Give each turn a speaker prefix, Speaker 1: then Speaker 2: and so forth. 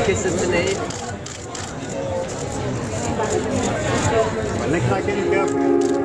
Speaker 1: kisses to Neve.
Speaker 2: Well, next I can go.